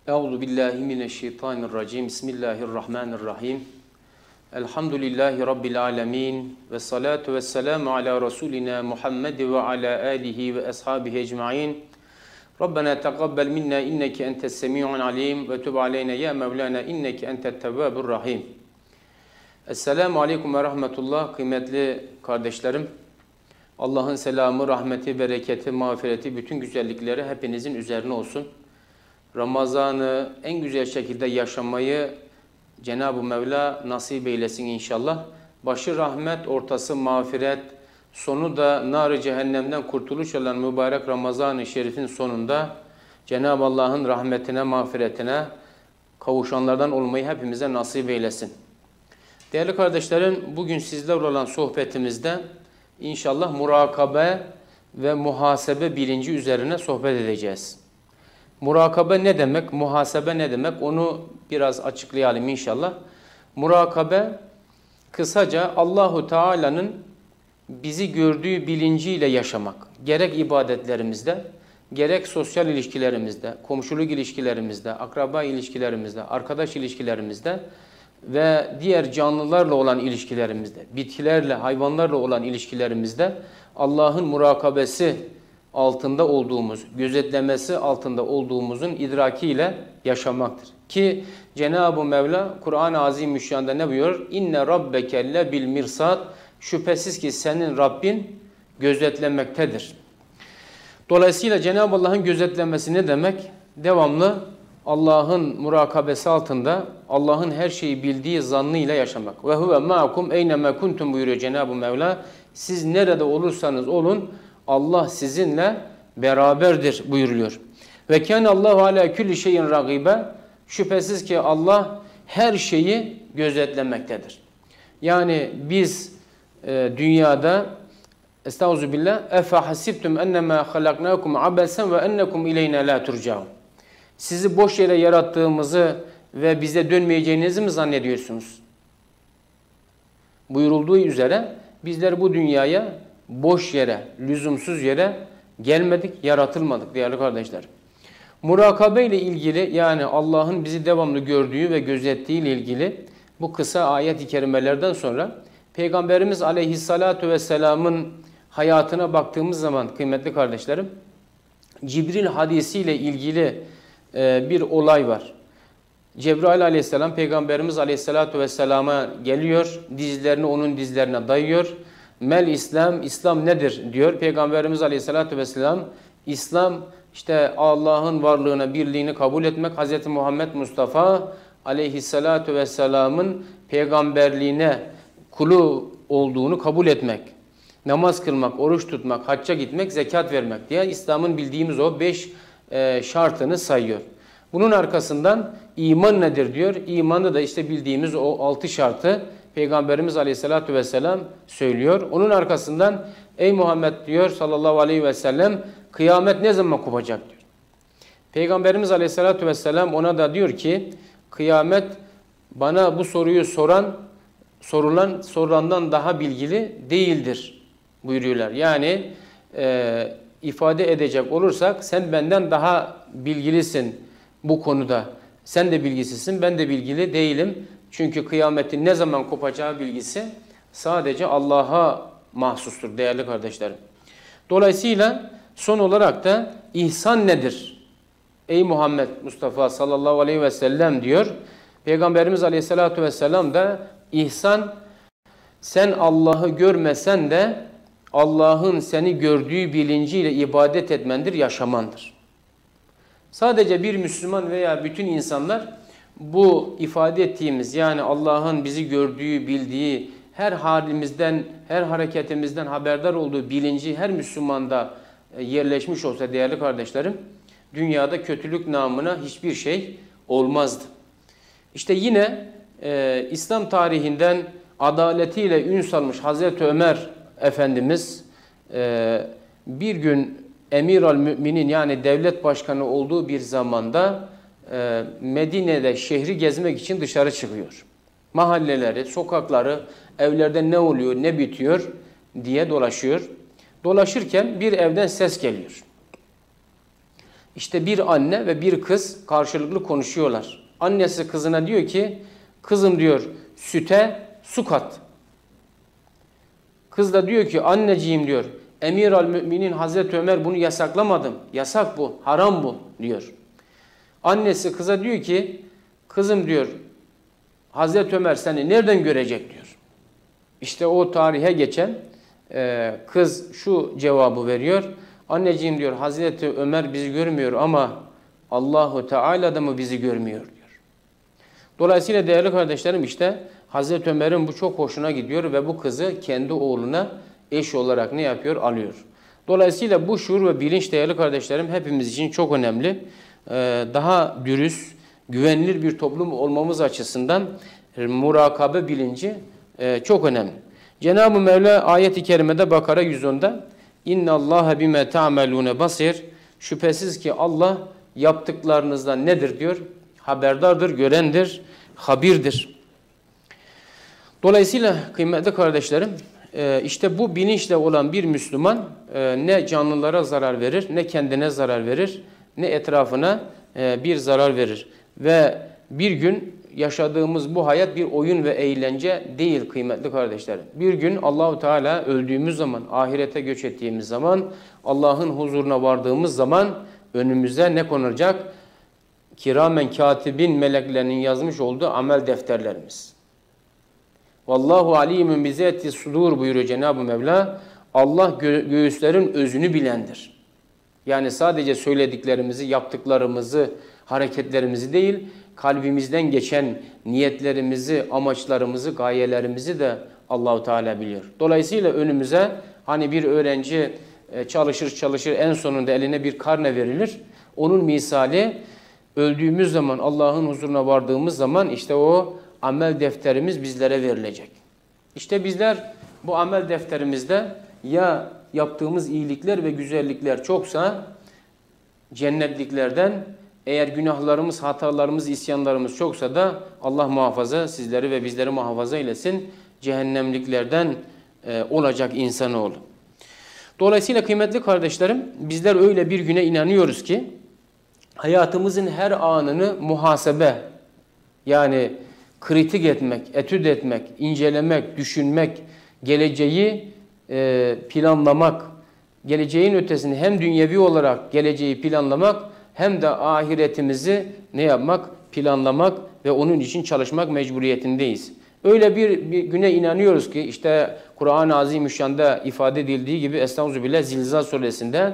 Euzu billahi mineşşeytanirracim. Bismillahirrahmanirrahim. Elhamdülillahi rabbil alamin ve salatu vesselamu ala rasulina Muhammed ve ala alihi ve ashabihi ecmaîn. Rabbena taqabbal minna inneke entes semi'un alim ve tub aleyna ya Mevlana inneke entet tevvabur rahim. Esselamu aleyküm ve rahmetullah. Kıymetli kardeşlerim, Allah'ın selamı, rahmeti, bereketi, mağfireti, bütün güzellikleri hepinizin üzerine olsun. Ramazan'ı en güzel şekilde yaşamayı Cenab-ı Mevla nasip eylesin inşallah. Başı rahmet, ortası mağfiret, sonu da nar-ı cehennemden kurtuluş olan mübarek Ramazan-ı Şerif'in sonunda Cenab-ı Allah'ın rahmetine, mağfiretine kavuşanlardan olmayı hepimize nasip eylesin. Değerli kardeşlerim, bugün sizlerle olan sohbetimizde inşallah murakabe ve muhasebe bilinci üzerine sohbet edeceğiz. Murakabe ne demek, muhasebe ne demek onu biraz açıklayalım inşallah. Murakabe kısaca Allahu Teala'nın bizi gördüğü bilinciyle yaşamak. Gerek ibadetlerimizde, gerek sosyal ilişkilerimizde, komşuluk ilişkilerimizde, akraba ilişkilerimizde, arkadaş ilişkilerimizde ve diğer canlılarla olan ilişkilerimizde, bitkilerle, hayvanlarla olan ilişkilerimizde Allah'ın murakabesi altında olduğumuz, gözetlemesi altında olduğumuzun idrakiyle yaşamaktır. Ki Cenab-ı Mevla Kur'an-ı Azimüşşan'da ne buyuruyor? İnne rabbeke lebil mirsad. Şüphesiz ki senin Rabbin gözetlemektedir. Dolayısıyla Cenab-ı Allah'ın gözetlemesi ne demek? Devamlı Allah'ın murakabesi altında Allah'ın her şeyi bildiği zannıyla yaşamak. Ve huve ma'akum eyneme kuntum buyuruyor Cenab-ı Mevla. Siz nerede olursanız olun Allah sizinle beraberdir buyuruluyor. Ve kâne Allahu alâ külli şeyin ragibe. Şüphesiz ki Allah her şeyi gözetlemektedir. Yani biz dünyada estağfirullah efe hasibtum ennemâ halaknâkum abesen ve ennekum ileyne lâ turcaun. Sizi boş yere yarattığımızı ve bize dönmeyeceğinizi mi zannediyorsunuz? Buyurulduğu üzere bizler bu dünyaya boş yere, lüzumsuz yere gelmedik, yaratılmadık değerli kardeşler. Murakabe ile ilgili yani Allah'ın bizi devamlı gördüğü ve gözettiği ile ilgili bu kısa ayet-i kerimelerden sonra Peygamberimiz Aleyhissalatu vesselam'ın hayatına baktığımız zaman kıymetli kardeşlerim, Cibril hadisiyle ilgili bir olay var. Cebrail aleyhisselam Peygamberimiz Aleyhissalatu vesselama geliyor, dizlerini onun dizlerine dayıyor. Mel İslam, İslam nedir diyor. Peygamberimiz Aleyhissalatu vesselam, İslam işte Allah'ın varlığına, birliğini kabul etmek, Hz. Muhammed Mustafa Aleyhissalatu vesselamın peygamberliğine kulu olduğunu kabul etmek, namaz kılmak, oruç tutmak, hacca gitmek, zekat vermek diye İslam'ın bildiğimiz o 5 şartını sayıyor. Bunun arkasından iman nedir diyor. İmanı da işte bildiğimiz o 6 şartı Peygamberimiz Aleyhisselatü Vesselam söylüyor. Onun arkasından ey Muhammed diyor sallallahu aleyhi ve sellem kıyamet ne zaman kopacak diyor. Peygamberimiz Aleyhisselatü Vesselam ona da diyor ki kıyamet bana bu soruyu sorulandan daha bilgili değildir buyuruyorlar. Yani ifade edecek olursak sen benden daha bilgilisin bu konuda. Sen de bilgisizsin, ben de bilgili değilim. Çünkü kıyametin ne zaman kopacağı bilgisi sadece Allah'a mahsustur değerli kardeşlerim. Dolayısıyla son olarak da ihsan nedir? Ey Muhammed Mustafa sallallahu aleyhi ve sellem diyor. Peygamberimiz aleyhissalatu vesselam da ihsan sen Allah'ı görmesen de Allah'ın seni gördüğü bilinciyle ibadet etmendir, yaşamandır. Sadece bir Müslüman veya bütün insanlar bu ifade ettiğimiz yani Allah'ın bizi gördüğü, bildiği, her halimizden, her hareketimizden haberdar olduğu bilinci her Müslümanda yerleşmiş olsa değerli kardeşlerim, dünyada kötülük namına hiçbir şey olmazdı. İşte yine İslam tarihinden adaletiyle ün salmış Hazreti Ömer Efendimiz bir gün Emir-ül-Müminin yani devlet başkanı olduğu bir zamanda Medine'de şehri gezmek için dışarı çıkıyor. Mahalleleri, sokakları, evlerde ne oluyor, ne bitiyor diye dolaşıyor. Dolaşırken bir evden ses geliyor. İşte bir anne ve bir kız karşılıklı konuşuyorlar. Annesi kızına diyor ki, kızım diyor süte su kat. Kız da diyor ki anneciğim diyor, Emir al-Müminin Hazreti Ömer bunu yasaklamadım. Yasak bu, haram bu diyor. Annesi kıza diyor ki, kızım diyor, Hazreti Ömer seni nereden görecek diyor. İşte o tarihe geçen kız şu cevabı veriyor. Anneciğim diyor, Hazreti Ömer bizi görmüyor ama Allahu Teala da mı bizi görmüyor diyor. Dolayısıyla değerli kardeşlerim işte Hazreti Ömer'in bu çok hoşuna gidiyor ve bu kızı kendi oğluna eş olarak ne yapıyor? Alıyor. Dolayısıyla bu şuur ve bilinç değerli kardeşlerim hepimiz için çok önemli. Daha dürüst, güvenilir bir toplum olmamız açısından murakabe bilinci çok önemli. Cenab-ı Mevla ayet-i kerimede Bakara 110'da İnna Allaha bime ta'melune basir. Şüphesiz ki Allah yaptıklarınızdan nedir diyor? Haberdardır, görendir, habirdir. Dolayısıyla kıymetli kardeşlerim işte bu bilinçle olan bir Müslüman ne canlılara zarar verir, ne kendine zarar verir, ne etrafına bir zarar verir. Ve bir gün yaşadığımız bu hayat bir oyun ve eğlence değil kıymetli kardeşlerim. Bir gün Allahu Teala öldüğümüz zaman, ahirete göç ettiğimiz zaman, Allah'ın huzuruna vardığımız zaman önümüze ne konulacak? Kiramen katibin meleklerinin yazmış olduğu amel defterlerimiz. Vallahu alimun bizati sudur buyuruyor Cenab-ı Mevla. Allah göğüslerin özünü bilendir. Yani sadece söylediklerimizi, yaptıklarımızı, hareketlerimizi değil, kalbimizden geçen niyetlerimizi, amaçlarımızı, gayelerimizi de Allahu Teala biliyor. Dolayısıyla önümüze hani bir öğrenci çalışır en sonunda eline bir karne verilir. Onun misali öldüğümüz zaman Allah'ın huzuruna vardığımız zaman işte o amel defterimiz bizlere verilecek. İşte bizler bu amel defterimizde ya yaptığımız iyilikler ve güzellikler çoksa cennetliklerden, eğer günahlarımız, hatalarımız, isyanlarımız çoksa da Allah muhafaza sizleri ve bizleri muhafaza eylesin. Cehennemliklerden olacak insanoğlu. Dolayısıyla kıymetli kardeşlerim bizler öyle bir güne inanıyoruz ki hayatımızın her anını muhasebe yani kritik etmek, etüt etmek, incelemek, düşünmek, geleceği planlamak, geleceğin ötesini hem dünyevi olarak geleceği planlamak hem de ahiretimizi ne yapmak? Planlamak ve onun için çalışmak mecburiyetindeyiz. Öyle bir güne inanıyoruz ki işte Kur'an-ı Azimüşşan'da ifade edildiği gibi Estağfirullah Zilzal suresinde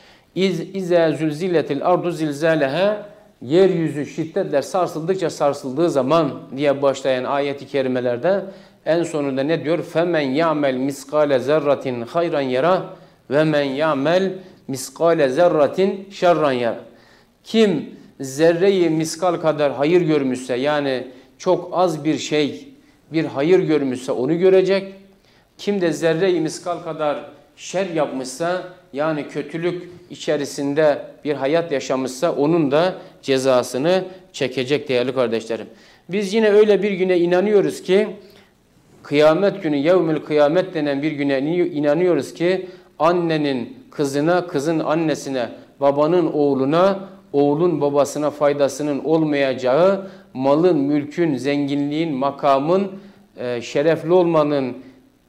İzâ zülziletil ardu zilzâleha yeryüzü şiddetle sarsıldıkça sarsıldığı zaman diye başlayan ayet-i kerimelerde en sonunda ne diyor? Femen ya'mel miskale zerratin hayran yara ve men ya'mel miskale zerratin şerran yara. Kim zerreyi miskal kadar hayır görmüşse yani çok az bir şey bir hayır görmüşse onu görecek. Kim de zerre-i miskal kadar şer yapmışsa yani kötülük içerisinde bir hayat yaşamışsa onun da cezasını çekecek değerli kardeşlerim. Biz yine öyle bir güne inanıyoruz ki kıyamet günü, yevmül kıyamet denen bir güne inanıyoruz ki annenin kızına, kızın annesine, babanın oğluna, oğlun babasına faydasının olmayacağı, malın, mülkün, zenginliğin, makamın, şerefli olmanın,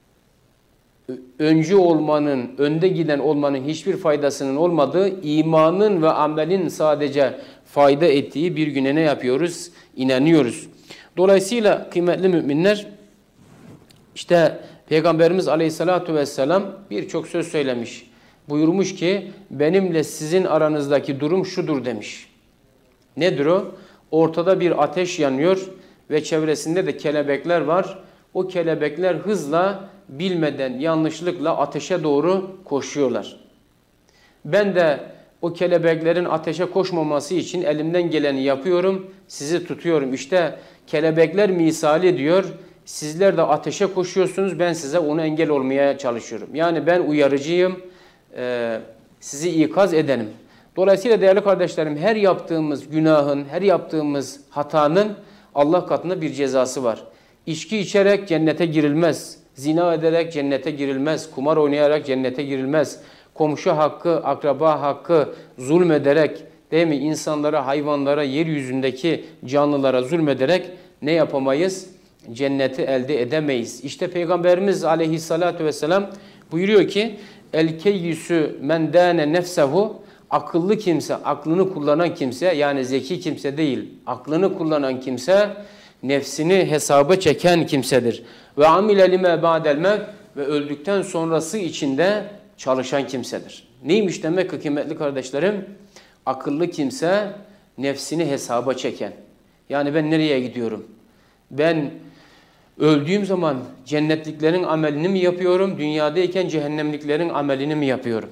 öncü olmanın, önde giden olmanın hiçbir faydasının olmadığı, imanın ve amelin sadece fayda ettiği bir güne ne yapıyoruz? İnanıyoruz. Dolayısıyla kıymetli müminler, işte Peygamberimiz Aleyhisselatü Vesselam birçok söz söylemiş. Buyurmuş ki, benimle sizin aranızdaki durum şudur demiş. Nedir o? Ortada bir ateş yanıyor ve çevresinde de kelebekler var. O kelebekler hızla, bilmeden, yanlışlıkla ateşe doğru koşuyorlar. Ben de o kelebeklerin ateşe koşmaması için elimden geleni yapıyorum, sizi tutuyorum. İşte kelebekler misali diyor, sizler de ateşe koşuyorsunuz, ben size onu engel olmaya çalışıyorum. Yani ben uyarıcıyım, sizi ikaz edenim. Dolayısıyla değerli kardeşlerim, her yaptığımız günahın, her yaptığımız hatanın Allah katında bir cezası var. İçki içerek cennete girilmez. Zina ederek cennete girilmez. Kumar oynayarak cennete girilmez. Komşu hakkı, akraba hakkı zulmederek değil mi? İnsanlara, hayvanlara, yeryüzündeki canlılara zulmederek ne yapamayız? Cenneti elde edemeyiz. İşte Peygamberimiz aleyhissalatu vesselam buyuruyor ki el keyyüsü men dâne nefsehu, akıllı kimse, aklını kullanan kimse, yani zeki kimse değil, aklını kullanan kimse nefsini hesaba çeken kimsedir. Ve amile lime ba'del mevt, ve öldükten sonrası içinde çalışan kimsedir. Neymiş demek ki kıymetli kardeşlerim? Akıllı kimse nefsini hesaba çeken. Yani ben nereye gidiyorum? Ben öldüğüm zaman cennetliklerin amelini mi yapıyorum? Dünyadayken cehennemliklerin amelini mi yapıyorum?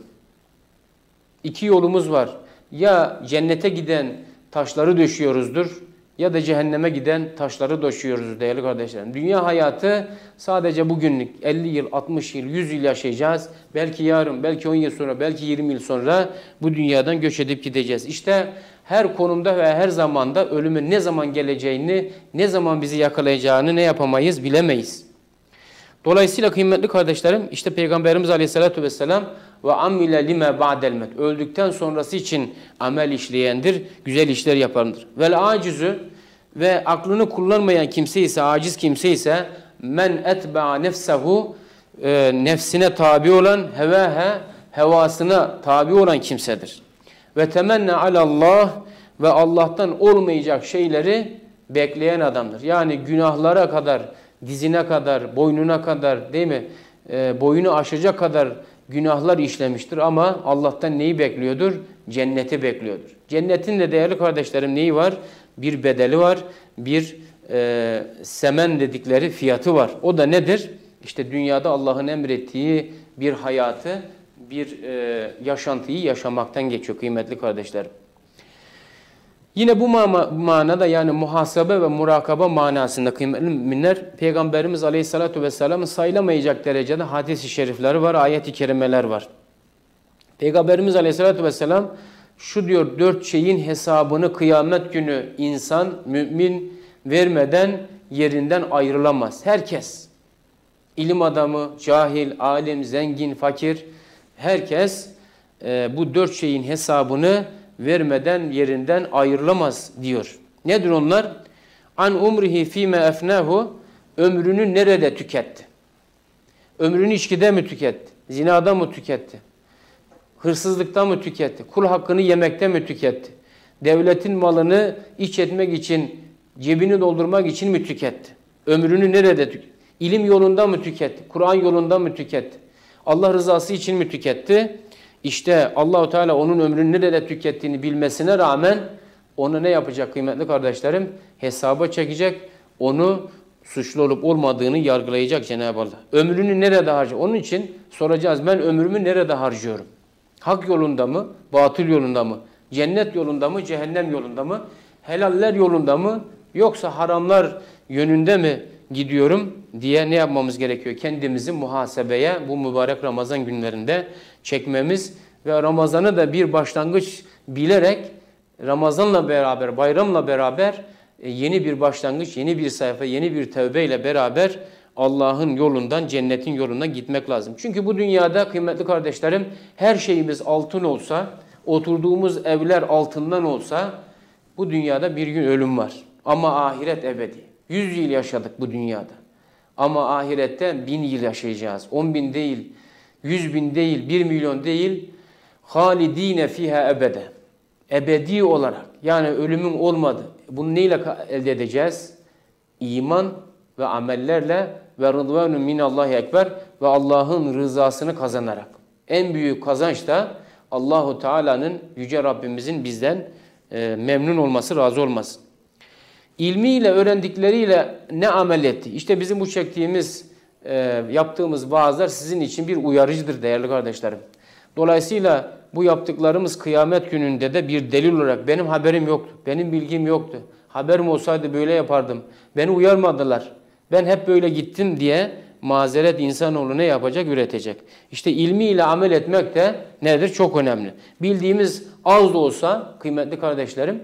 İki yolumuz var. Ya cennete giden taşları döşüyoruzdur ya da cehenneme giden taşları döşüyoruz değerli kardeşlerim. Dünya hayatı sadece bugünlük. 50 yıl, 60 yıl, 100 yıl yaşayacağız. Belki yarın, belki 10 yıl sonra, belki 20 yıl sonra bu dünyadan göç edip gideceğiz. İşte her konumda ve her zamanda ölümün ne zaman geleceğini, ne zaman bizi yakalayacağını ne yapamayız, bilemeyiz. Dolayısıyla kıymetli kardeşlerim, işte Peygamberimiz Aleyhisselatü Vesselam ve amile lime ba'del mevt, öldükten sonrası için amel işleyendir, güzel işler yapandır. Vel acizü, ve aklını kullanmayan kimse ise, aciz kimse ise men etba'a nefsehu, nefsine tabi olan, hevasına tabi olan kimsedir. Ve temenne alallah, ve Allah'tan olmayacak şeyleri bekleyen adamdır. Yani günahlara kadar, dizine kadar, boynuna kadar, değil mi? Boyunu aşacak kadar günahlar işlemiştir ama Allah'tan neyi bekliyordur? Cenneti bekliyordur. Cennetin de değerli kardeşlerim neyi var? Bir bedeli var, bir semen dedikleri fiyatı var. O da nedir? İşte dünyada Allah'ın emrettiği bir hayatı, bir yaşantıyı yaşamaktan geçiyor kıymetli kardeşlerim. Yine bu manada, yani muhasebe ve murakaba manasında kıymetli müminler, Peygamberimiz Aleyhisselatü Vesselam'ın sayılamayacak derecede hadis-i şerifleri var, ayet-i kerimeler var. Peygamberimiz Aleyhisselatü Vesselam şu diyor: 4 şeyin hesabını kıyamet günü insan, mümin vermeden yerinden ayrılamaz. Herkes, ilim adamı, cahil, alim, zengin, fakir, herkes bu 4 şeyin hesabını vermeden yerinden ayrılamaz diyor. Nedir onlar? An umrihi fîme efnahu, ömrünü nerede tüketti? Ömrünü içkide mi tüketti? Zinada mı tüketti? Hırsızlıkta mı tüketti? Kul hakkını yemekte mi tüketti? Devletin malını iç etmek için, cebini doldurmak için mi tüketti? Ömrünü nerede tüketti? İlim yolunda mı tüketti? Kur'an yolunda mı tüketti? Allah rızası için mi tüketti? İşte Allahu Teala onun ömrünü nerede tükettiğini bilmesine rağmen onu ne yapacak kıymetli kardeşlerim? Hesaba çekecek, onu suçlu olup olmadığını yargılayacak Cenab-ı Allah. Ömrünü nerede harcıyor? Onun için soracağız, ben ömrümü nerede harcıyorum? Hak yolunda mı? Batıl yolunda mı? Cennet yolunda mı? Cehennem yolunda mı? Helaller yolunda mı? Yoksa haramlar yönünde mi gidiyorum diye ne yapmamız gerekiyor? Kendimizi muhasebeye bu mübarek Ramazan günlerinde çekmemiz ve Ramazan'ı da bir başlangıç bilerek Ramazan'la beraber, bayramla beraber yeni bir başlangıç, yeni bir sayfa, yeni bir tövbeyle beraber Allah'ın yolundan, cennetin yolundan gitmek lazım. Çünkü bu dünyada kıymetli kardeşlerim her şeyimiz altın olsa, oturduğumuz evler altından olsa bu dünyada bir gün ölüm var. Ama ahiret ebedi. 100 yıl yaşadık bu dünyada. Ama ahirette 1000 yıl yaşayacağız. 10.000 değil, 100.000 değil, 1 milyon değil. Halidine fiha ebede. Ebedi olarak. Yani ölümün olmadı. Bunu neyle elde edeceğiz? İman ve amellerle ve rıdvanun minallahi ekber ve Allah'ın rızasını kazanarak. En büyük kazanç da Allahu Teala'nın, Yüce Rabbimizin bizden memnun olması, razı olması. İlmiyle, öğrendikleriyle ne amel etti? İşte bizim bu çektiğimiz, yaptığımız vaazlar sizin için bir uyarıcıdır değerli kardeşlerim. Dolayısıyla bu yaptıklarımız kıyamet gününde de bir delil olarak, benim haberim yoktu, benim bilgim yoktu, haberim olsaydı böyle yapardım, beni uyarmadılar, ben hep böyle gittim diye mazeret insanoğlu ne yapacak? Üretecek. İşte ilmiyle amel etmek de nedir? Çok önemli. Bildiğimiz az da olsa kıymetli kardeşlerim,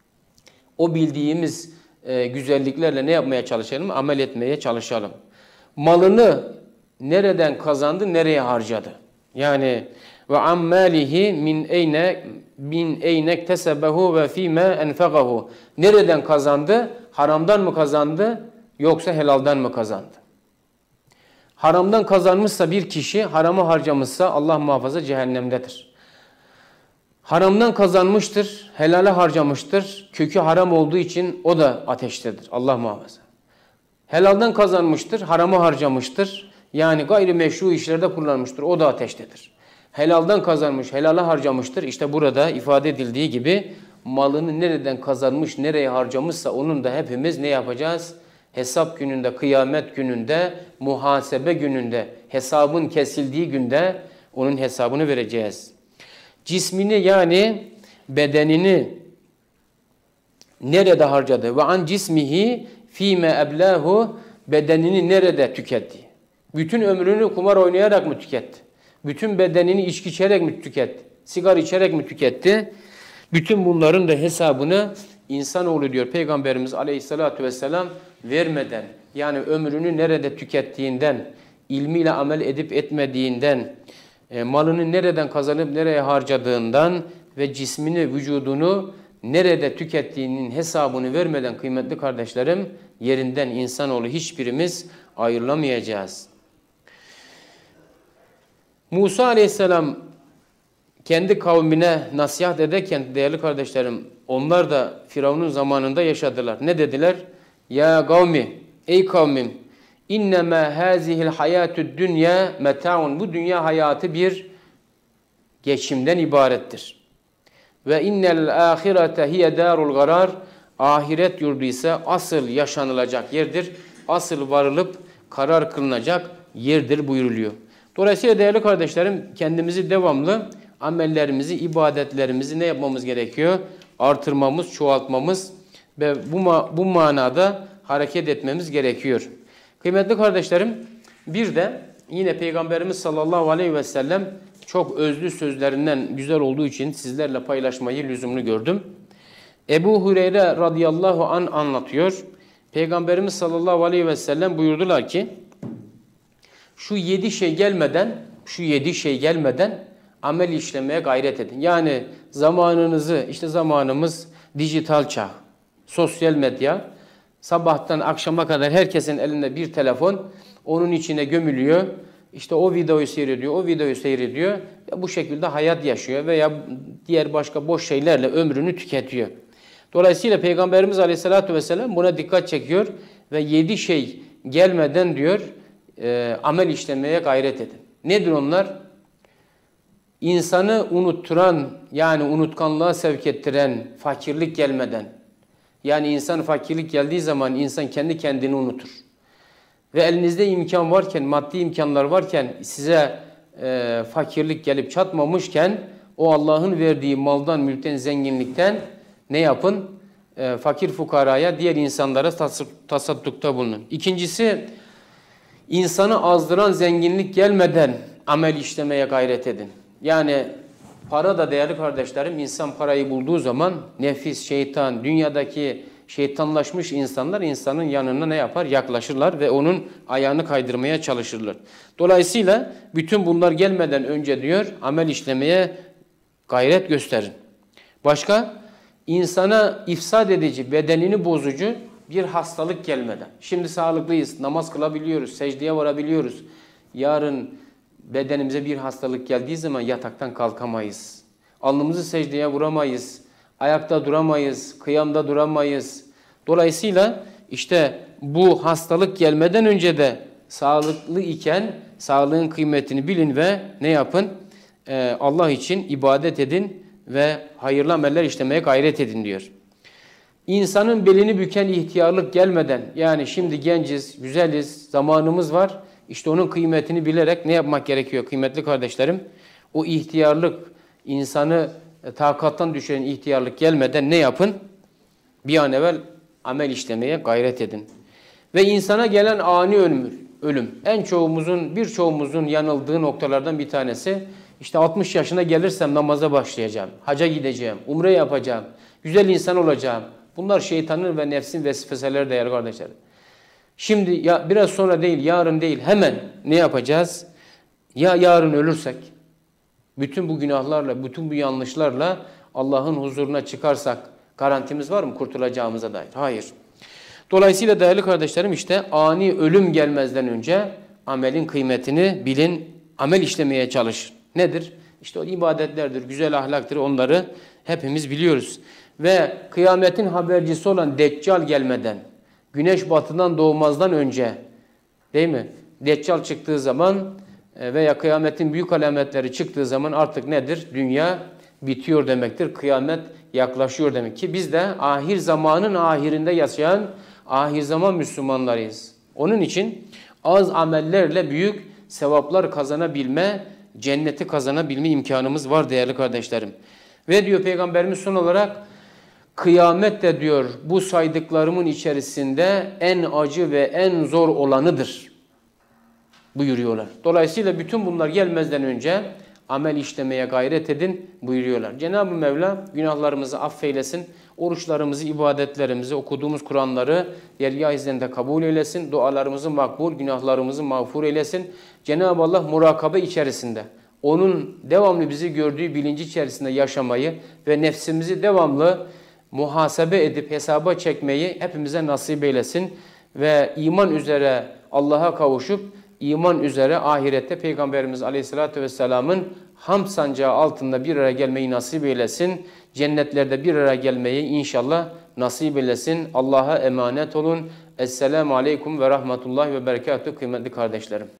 o bildiğimiz güzelliklerle ne yapmaya çalışalım? Amel etmeye çalışalım. Malını nereden kazandı, nereye harcadı? Yani ve ammalihi min eyne iktesebehu ve fîme enfegahu. Nereden kazandı? Haramdan mı kazandı yoksa helaldan mı kazandı? Haramdan kazanmışsa bir kişi, haramı harcamışsa Allah muhafaza cehennemdedir. Haramdan kazanmıştır, helale harcamıştır. Kökü haram olduğu için o da ateştedir. Allah muhafaza. Helaldan kazanmıştır, haramı harcamıştır. Yani gayrimeşru işlerde kullanmıştır. O da ateştedir. Helaldan kazanmış, helale harcamıştır. İşte burada ifade edildiği gibi malını nereden kazanmış, nereye harcamışsa onun da hepimiz ne yapacağız? Hesap gününde, kıyamet gününde, muhasebe gününde, hesabın kesildiği günde onun hesabını vereceğiz. Cismini yani bedenini nerede harcadı? Ve an cismihi fîme eblahu, bedenini nerede tüketti? Bütün ömrünü kumar oynayarak mı tüketti? Bütün bedenini içki içerek mi tüketti? Sigara içerek mi tüketti? Bütün bunların da hesabını insanoğlu diyor Peygamberimiz Aleyhisselatü Vesselam vermeden, yani ömrünü nerede tükettiğinden, ilmiyle amel edip etmediğinden, malını nereden kazanıp nereye harcadığından ve cismini, vücudunu nerede tükettiğinin hesabını vermeden kıymetli kardeşlerim, yerinden insanoğlu hiçbirimiz ayrılamayacağız. Musa Aleyhisselam kendi kavmine nasihat ederken değerli kardeşlerim, onlar da Firavun'un zamanında yaşadılar. Ne dediler? Ya kavmi, ey kavmim, innema hazihil hayatud dünya meta'un. Bu dünya hayatı bir geçimden ibarettir. Ve innel ahirete hiye darul garar. Ahiret yurdu ise asıl yaşanılacak yerdir. Asıl varılıp karar kılınacak yerdir buyuruluyor. Dolayısıyla değerli kardeşlerim, kendimizi devamlı amellerimizi, ibadetlerimizi ne yapmamız gerekiyor? Artırmamız, çoğaltmamız ve bu manada hareket etmemiz gerekiyor. Kıymetli kardeşlerim, bir de yine Peygamberimiz sallallahu aleyhi ve sellem çok özlü sözlerinden güzel olduğu için sizlerle paylaşmayı lüzumlu gördüm. Ebu Hureyre radıyallahu anh anlatıyor. Peygamberimiz sallallahu aleyhi ve sellem buyurdular ki, şu yedi şey gelmeden amel işlemeye gayret edin. Yani zamanınızı, işte zamanımız dijital çağ, sosyal medya, sabahtan akşama kadar herkesin elinde bir telefon, onun içine gömülüyor. İşte o videoyu seyrediyor, ve bu şekilde hayat yaşıyor veya diğer başka boş şeylerle ömrünü tüketiyor. Dolayısıyla Peygamberimiz Aleyhisselatü Vesselam buna dikkat çekiyor ve 7 şey gelmeden diyor amel işlemeye gayret edin. Nedir onlar? İnsanı unutturan, yani unutkanlığa sevk ettiren fakirlik gelmeden. Yani insan fakirlik geldiği zaman insan kendi kendini unutur. Ve elinizde imkan varken, maddi imkanlar varken, size fakirlik gelip çatmamışken o Allah'ın verdiği maldan, mülkten, zenginlikten ne yapın? Fakir fukaraya, diğer insanlara tasaddukta bulunun. İkincisi, insanı azdıran zenginlik gelmeden amel işlemeye gayret edin. Yani para da değerli kardeşlerim, insan parayı bulduğu zaman nefis, şeytan, dünyadaki şeytanlaşmış insanlar insanın yanına ne yapar? Yaklaşırlar ve onun ayağını kaydırmaya çalışırlar. Dolayısıyla bütün bunlar gelmeden önce diyor amel işlemeye gayret gösterin. Başka? İnsana ifsad edici, bedenini bozucu bir hastalık gelmeden. Şimdi sağlıklıyız, namaz kılabiliyoruz, secdeye varabiliyoruz. Yarın bedenimize bir hastalık geldiği zaman yataktan kalkamayız. Alnımızı secdeye vuramayız. Ayakta duramayız, kıyamda duramayız. Dolayısıyla işte bu hastalık gelmeden önce de sağlıklı iken sağlığın kıymetini bilin ve ne yapın? Allah için ibadet edin ve hayırlı ameller işlemeye gayret edin diyor. İnsanın belini büken ihtiyarlık gelmeden, yani şimdi genciz, güzeliz, zamanımız var. İşte onun kıymetini bilerek ne yapmak gerekiyor kıymetli kardeşlerim? O ihtiyarlık, insanı takattan düşen ihtiyarlık gelmeden ne yapın? Bir an evvel amel işlemeye gayret edin. Ve insana gelen ani ölüm. Birçoğumuzun yanıldığı noktalardan bir tanesi. İşte 60 yaşına gelirsem namaza başlayacağım, hacca gideceğim, umre yapacağım, güzel insan olacağım. Bunlar şeytanın ve nefsin vesveseleri değerli kardeşlerim. Şimdi ya biraz sonra değil, yarın değil, hemen ne yapacağız? Ya yarın ölürsek, Bütün bu günahlarla, bütün bu yanlışlarla Allah'ın huzuruna çıkarsak garantimiz var mı kurtulacağımıza dair? Hayır. Dolayısıyla değerli kardeşlerim işte ani ölüm gelmezden önce amelin kıymetini bilin, amel işlemeye çalışın. Nedir? İşte o ibadetlerdir, güzel ahlaktır, onları hepimiz biliyoruz. Ve kıyametin habercisi olan Deccal gelmeden, güneş batıdan doğmazdan önce, değil mi? Deccal çıktığı zaman veya kıyametin büyük alametleri çıktığı zaman artık nedir? Dünya bitiyor demektir. Kıyamet yaklaşıyor demek ki biz de ahir zamanın ahirinde yaşayan ahir zaman Müslümanlarıyız. Onun için az amellerle büyük sevaplar kazanabilme, cenneti kazanabilme imkanımız var değerli kardeşlerim. Ve diyor Peygamberimiz son olarak kıyamet de diyor bu saydıklarımın içerisinde en acı ve en zor olanıdır buyuruyorlar. Dolayısıyla bütün bunlar gelmezden önce amel işlemeye gayret edin buyuruyorlar. Cenab-ı Mevla günahlarımızı affeylesin, oruçlarımızı, ibadetlerimizi, okuduğumuz Kur'anları dergâh izniyle kabul eylesin, dualarımızı makbul, günahlarımızı mağfur eylesin. Cenab-ı Allah murakabe içerisinde, onun devamlı bizi gördüğü bilinci içerisinde yaşamayı ve nefsimizi devamlı muhasebe edip hesaba çekmeyi hepimize nasip eylesin. Ve iman üzere Allah'a kavuşup, İman üzere ahirette Peygamberimiz Aleyhisselatü Vesselam'ın hamd sancağı altında bir araya gelmeyi nasip eylesin. Cennetlerde bir araya gelmeyi inşallah nasip eylesin. Allah'a emanet olun. Esselamu Aleyküm ve Rahmetullahi ve Berekatuhu kıymetli kardeşlerim.